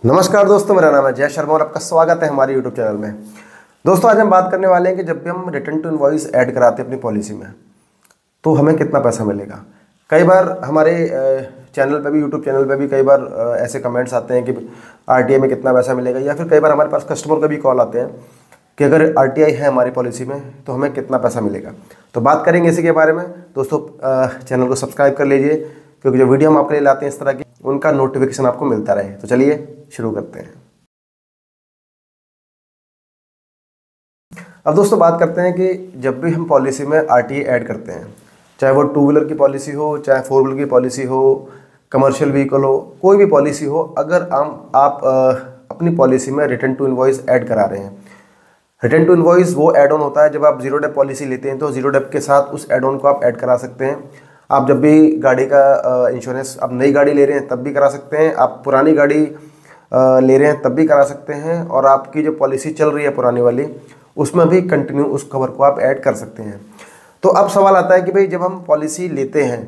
नमस्कार दोस्तों, मेरा नाम है जय शर्मा और आपका स्वागत है हमारे YouTube चैनल में। दोस्तों, आज हम बात करने वाले हैं कि जब भी हम रिटर्न टू इनवॉइस ऐड कराते हैं अपनी पॉलिसी में तो हमें कितना पैसा मिलेगा। कई बार हमारे चैनल पे भी, YouTube चैनल पे भी कई बार ऐसे कमेंट्स आते हैं कि RTI में कितना पैसा मिलेगा, या फिर कई बार हमारे पास कस्टमर का भी कॉल आते हैं कि अगर RTI है हमारी पॉलिसी में तो हमें कितना पैसा मिलेगा। तो बात करेंगे इसी के बारे में। दोस्तों, चैनल को सब्सक्राइब कर लीजिए क्योंकि जो वीडियो हम आपके लिए लाते हैं इस तरह की, उनका नोटिफिकेशन आपको मिलता रहे। तो चलिए शुरू करते हैं। अब दोस्तों बात करते हैं कि जब भी हम पॉलिसी में RTI ऐड करते हैं, चाहे वो 2 व्हीलर की पॉलिसी हो, चाहे 4 व्हीलर की पॉलिसी हो, कमर्शियल व्हीकल हो, कोई भी पॉलिसी हो, अगर आप अपनी पॉलिसी में रिटर्न टू इनवॉइस ऐड करा रहे हैं। रिटर्न टू इनवॉइस वो ऐड ऑन होता है जब आप जीरो डेप पॉलिसी लेते हैं, तो जीरो डेप के साथ उस ऐड ऑन को आप ऐड करा सकते हैं। आप जब भी गाड़ी का इंश्योरेंस, आप नई गाड़ी ले रहे हैं तब भी करा सकते हैं, आप पुरानी गाड़ी ले रहे हैं तब भी करा सकते हैं, और आपकी जो पॉलिसी चल रही है पुरानी वाली, उसमें भी कंटिन्यू उस कवर को आप ऐड कर सकते हैं। तो अब सवाल आता है कि भाई जब हम पॉलिसी लेते हैं,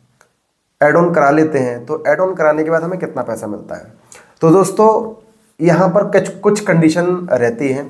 ऐड ऑन करा लेते हैं, तो ऐड ऑन कराने के बाद हमें कितना पैसा मिलता है। तो दोस्तों, यहाँ पर कुछ कंडीशन रहती हैं,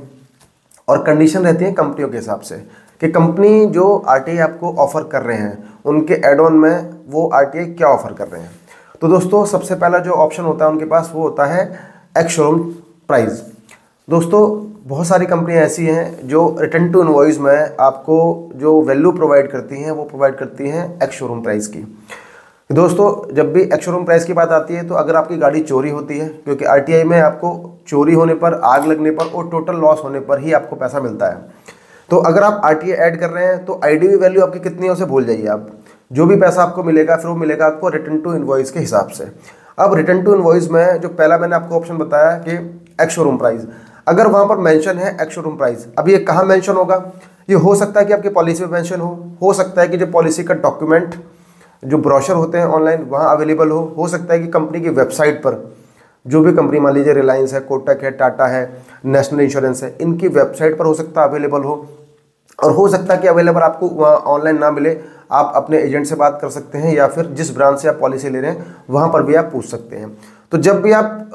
और कंडीशन रहती है कंपनियों के हिसाब से कि कंपनी जो RTI आपको ऑफ़र कर रहे हैं उनके एड ऑन में वो RTI क्या ऑफ़र कर रहे हैं। तो दोस्तों, सबसे पहला जो ऑप्शन होता है उनके पास वो होता है एक्स शोरूम प्राइस। दोस्तों, बहुत सारी कंपनियां ऐसी हैं जो रिटर्न टू इनवॉइस में आपको जो वैल्यू प्रोवाइड करती हैं वो प्रोवाइड करती हैं एक्स शोरूम प्राइस की। दोस्तों, जब भी एक्स शोरूम प्राइस की बात आती है तो अगर आपकी गाड़ी चोरी होती है, क्योंकि RTI में आपको चोरी होने पर, आग लगने पर और टोटल लॉस होने पर ही आपको पैसा मिलता है। तो अगर आप RTI ऐड कर रहे हैं तो IDV वैल्यू आपकी कितनी है उसे भूल जाइए। आप जो भी पैसा आपको मिलेगा फिर वो मिलेगा आपको रिटर्न टू इनवॉइस के हिसाब से। अब रिटर्न टू इनवॉइस में जो पहला मैंने आपको ऑप्शन बताया कि एक्स शोरूम प्राइस, अगर वहाँ पर मेंशन है एक्स शोरूम प्राइस, अब ये कहाँ मेंशन होगा? ये हो सकता है कि आपकी पॉलिसी में मेंशन हो सकता है कि जो पॉलिसी का डॉक्यूमेंट, जो ब्रोशर होते हैं ऑनलाइन, वहाँ अवेलेबल हो सकता है कि कंपनी की वेबसाइट पर, जो भी कंपनी, मान लीजिए रिलायंस है, कोटक है, टाटा है, नेशनल इंश्योरेंस है, इनकी वेबसाइट पर हो सकता है अवेलेबल हो, और हो सकता है कि अवेलेबल आपको वहाँ ऑनलाइन ना मिले। आप अपने एजेंट से बात कर सकते हैं, या फिर जिस ब्रांच से आप पॉलिसी ले रहे हैं वहाँ पर भी आप पूछ सकते हैं। तो जब भी आप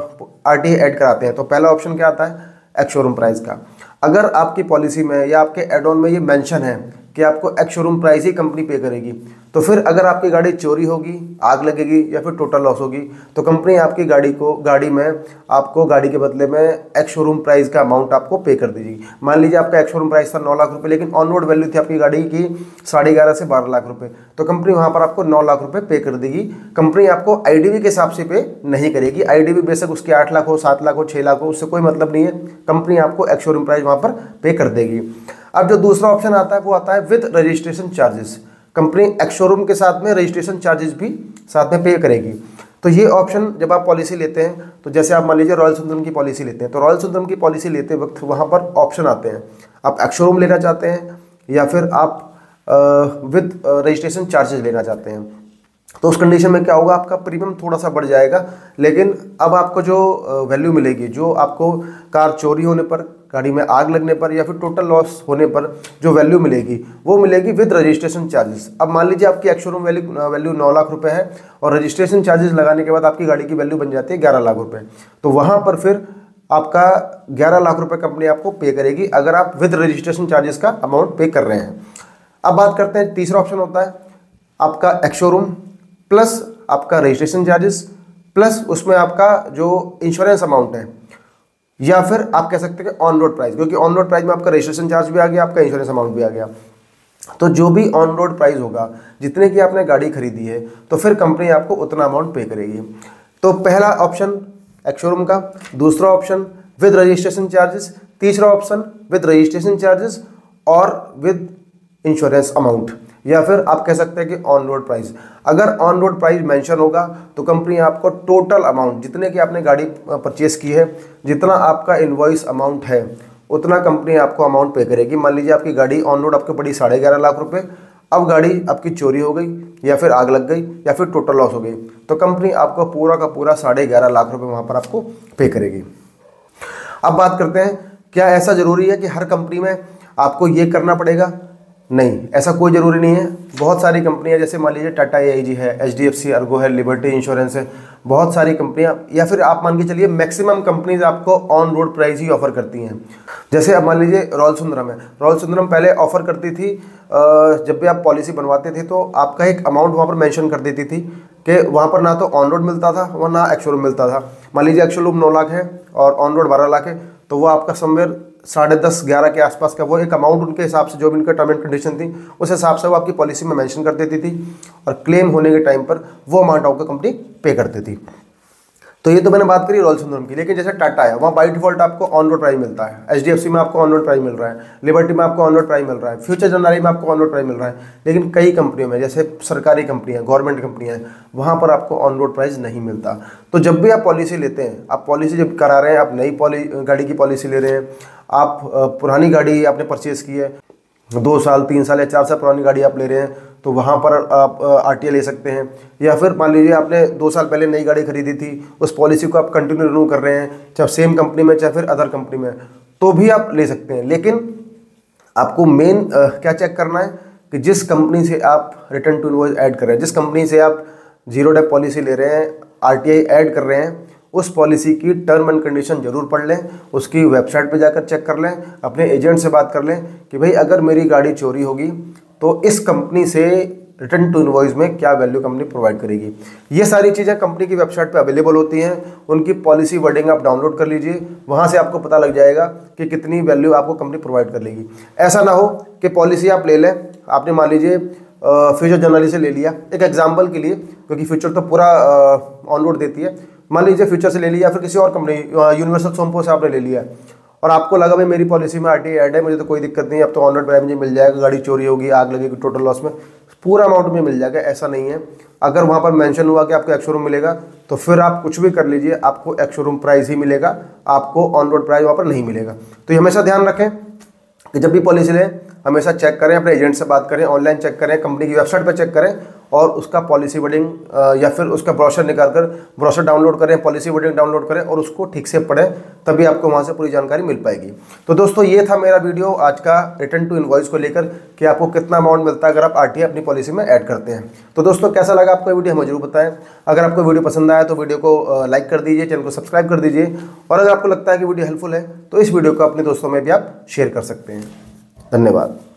RTI ऐड कराते हैं तो पहला ऑप्शन क्या आता है? एक्स शोरूम प्राइस का। अगर आपकी पॉलिसी में या आपके एड ऑन में ये मेंशन है कि आपको एक्स शोरूम प्राइस ही कंपनी पे करेगी, तो फिर अगर आपकी गाड़ी चोरी होगी, आग लगेगी या फिर टोटल लॉस होगी, तो कंपनी आपकी गाड़ी में आपको गाड़ी के बदले में एक्स शोरूम प्राइस का अमाउंट आपको पे कर दीजिएगी। मान लीजिए आपका एक्स शोरूम प्राइस था 9 लाख रुपए, लेकिन ऑन रोड वैल्यू थी आपकी गाड़ी की 11.5 से 12 लाख रुपए, तो कंपनी वहाँ पर आपको 9 लाख रुपए पे कर देगी। कंपनी आपको IDV के हिसाब से पे नहीं करेगी। IDV बेशक उसकी 8 लाख हो, 7 लाख हो, 6 लाख हो, उससे कोई मतलब नहीं है। कंपनी आपको एक्स शोरूम प्राइस वहाँ पर पे कर देगी। अब जो दूसरा ऑप्शन आता है वो आता है with registration charges. Company ex showroom के साथ में रजिस्ट्रेशन चार्जेस भी साथ में पे करेगी। तो ये ऑप्शन जब आप पॉलिसी लेते हैं, तो जैसे आप मान लीजिए रॉयल सुंदरम की पॉलिसी लेते हैं, तो रॉयल सुंदरम की पॉलिसी लेते वक्त वहाँ पर ऑप्शन आते हैं, आप एक्स शोरूम लेना चाहते हैं या फिर आप विद रजिस्ट्रेशन चार्जेस लेना चाहते हैं। तो उस कंडीशन में क्या होगा? आपका प्रीमियम थोड़ा सा बढ़ जाएगा, लेकिन अब आपको जो वैल्यू मिलेगी, जो आपको कार चोरी होने पर, गाड़ी में आग लगने पर या फिर टोटल लॉस होने पर जो वैल्यू मिलेगी वो मिलेगी विद रजिस्ट्रेशन चार्जेस। अब मान लीजिए आपकी एक्स शोरूम वैल्यू 9 लाख रुपए है, और रजिस्ट्रेशन चार्जेस लगाने के बाद आपकी गाड़ी की वैल्यू बन जाती है 11 लाख रुपए। तो वहाँ पर फिर आपका 11 लाख रुपए कंपनी आपको पे करेगी अगर आप विद रजिस्ट्रेशन चार्जेस का अमाउंट पे कर रहे हैं। अब बात करते हैं, तीसरा ऑप्शन होता है आपका एक्स शोरूम प्लस आपका रजिस्ट्रेशन चार्जेस प्लस उसमें आपका जो इंश्योरेंस अमाउंट है, या फिर आप कह सकते हैं ऑन रोड प्राइस, क्योंकि ऑन रोड प्राइस में आपका रजिस्ट्रेशन चार्ज भी आ गया, आपका इंश्योरेंस अमाउंट भी आ गया। तो जो भी ऑन रोड प्राइस होगा, जितने की आपने गाड़ी खरीदी है, तो फिर कंपनी आपको उतना अमाउंट पे करेगी। तो पहला ऑप्शन एक्स शोरूम का, दूसरा ऑप्शन विद रजिस्ट्रेशन चार्जेस, तीसरा ऑप्शन विद रजिस्ट्रेशन चार्जेस और विद इंश्योरेंस अमाउंट, या फिर आप कह सकते हैं कि ऑन रोड प्राइस। अगर ऑन रोड प्राइस मेंशन होगा तो कंपनी आपको टोटल अमाउंट, जितने की आपने गाड़ी परचेस की है, जितना आपका इनवॉइस अमाउंट है, उतना कंपनी आपको अमाउंट पे करेगी। मान लीजिए आपकी गाड़ी ऑन रोड आपको पड़ी 11.5 लाख रुपए, अब गाड़ी आपकी चोरी हो गई या फिर आग लग गई या फिर टोटल लॉस हो गई, तो कंपनी आपको पूरा का पूरा 11.5 लाख रुपए वहाँ पर आपको पे करेगी। अब बात करते हैं, क्या ऐसा ज़रूरी है कि हर कंपनी में आपको ये करना पड़ेगा? नहीं, ऐसा कोई ज़रूरी नहीं है। बहुत सारी कंपनियां, जैसे मान लीजिए टाटा AIG है, HDFC अर्गो है, लिबर्टी इंश्योरेंस है, बहुत सारी कंपनियां, या फिर आप मान के चलिए मैक्सिमम कंपनीज आपको ऑन रोड प्राइस ही ऑफर करती हैं। जैसे अब मान लीजिए रॉयल सुंदरम है, रॉयल सुंदरम पहले ऑफर करती थी, जब भी आप पॉलिसी बनवाते थे तो आपका एक अमाउंट वहाँ पर मेंशन कर देती थी कि वहाँ पर ना तो ऑन रोड मिलता था और ना एक्स-शोरूम मिलता था। मान लीजिए एक्स-शोरूम 9 लाख है और ऑन रोड 12 लाख है, तो वो आपका समवेयर 10.5-11 के आसपास का वो एक अमाउंट उनके हिसाब से, जो भी उनका टर्म एंड कंडीशन थी उस हिसाब से वो आपकी पॉलिसी में मेंशन कर देती थी, और क्लेम होने के टाइम पर वो अमाउंट आपको कंपनी पे करती थी। तो ये तो मैंने बात करी रॉयल सुंदरम की। लेकिन जैसे टाटा है, वहाँ बाई डिफॉल्ट आपको ऑन रोड प्राइस मिलता है, HDFC में आपको ऑन रोड प्राइस मिल रहा है, लिबर्टी में आपको ऑन रोड प्राइस मिल रहा है, फ्यूचर जनरली में आपको ऑन रोड प्राइस मिल रहा है। लेकिन कई कंपनियों में, जैसे सरकारी कंपनियां, गवर्नमेंट कंपनियां हैं, वहाँ पर आपको ऑन रोड प्राइस नहीं मिलता। तो जब भी आप पॉलिसी लेते हैं, आप पॉलिसी जब करा रहे हैं, आप नई गाड़ी की पॉलिसी ले रहे हैं, आप पुरानी गाड़ी आपने परचेज़ की है, 2 साल 3 साल या 4 साल पुरानी गाड़ी आप ले रहे हैं, तो वहाँ पर आप RTA ले सकते हैं। या फिर मान लीजिए आपने 2 साल पहले नई गाड़ी खरीदी थी, उस पॉलिसी को आप कंटिन्यू रिन्यू कर रहे हैं, चाहे सेम कंपनी में चाहे फिर अदर कंपनी में, तो भी आप ले सकते हैं। लेकिन आपको मेन क्या चेक करना है कि जिस कंपनी से आप रिटर्न टू इनवॉइस ऐड कर रहे हैं, जिस कंपनी से आप जीरो डेप पॉलिसी ले रहे हैं, RTA ऐड कर रहे हैं, उस पॉलिसी की टर्म एंड कंडीशन जरूर पढ़ लें, उसकी वेबसाइट पे जाकर चेक कर लें, अपने एजेंट से बात कर लें कि भाई अगर मेरी गाड़ी चोरी होगी तो इस कंपनी से रिटर्न टू इनवॉइस में क्या वैल्यू कंपनी प्रोवाइड करेगी। ये सारी चीज़ें कंपनी की वेबसाइट पे अवेलेबल होती हैं, उनकी पॉलिसी वर्डिंग आप डाउनलोड कर लीजिए, वहाँ से आपको पता लग जाएगा कि कितनी वैल्यू आपको कंपनी प्रोवाइड कर लेगी। ऐसा ना हो कि पॉलिसी आप ले लें, आपने मान लीजिए फ्यूचर जनरली से ले लिया, एक एग्जाम्पल के लिए, क्योंकि फ्यूचर तो पूरा ऑन रोड देती है, मान लीजिए फ्यूचर से ले लिया, फिर किसी और कंपनी यूनिवर्सल सोमपो से आपने ले लिया, और आपको लगा भाई मेरी पॉलिसी में RTA ऐड है, मुझे तो कोई दिक्कत नहीं है, अब तो ऑन रोड प्राइस मुझे मिल जाएगा, गाड़ी चोरी होगी, आग लगेगी, टोटल लॉस में पूरा अमाउंट में मिल जाएगा। ऐसा नहीं है। अगर वहाँ पर मेंशन हुआ कि आपको एक्स-शोरूम मिलेगा, तो फिर आप कुछ भी कर लीजिए, आपको एक्स-शोरूम प्राइस ही मिलेगा, आपको ऑन रोड प्राइस वहाँ पर नहीं मिलेगा। तो ये हमेशा ध्यान रखें कि जब भी पॉलिसी लें, हमेशा चेक करें, अपने एजेंट से बात करें, ऑनलाइन चेक करें, कंपनी की वेबसाइट पर चेक करें, और उसका पॉलिसी वर्डिंग या फिर उसका ब्रोशर निकालकर ब्रोशर डाउनलोड करें, पॉलिसी वर्डिंग डाउनलोड करें और उसको ठीक से पढ़ें, तभी आपको वहाँ से पूरी जानकारी मिल पाएगी। तो दोस्तों ये था मेरा वीडियो आज का रिटर्न टू इनवॉइस को लेकर कि आपको कितना अमाउंट मिलता है अगर आप RTA अपनी पॉलिसी में ऐड करते हैं। तो दोस्तों कैसा लगा आपको वीडियो हमें जरूर बताएं। अगर आपको वीडियो पसंद आया तो वीडियो को लाइक कर दीजिए, चैनल को सब्सक्राइब कर दीजिए, और अगर आपको लगता है कि वीडियो हेल्पफुल है तो इस वीडियो को अपने दोस्तों में भी आप शेयर कर सकते हैं। धन्यवाद।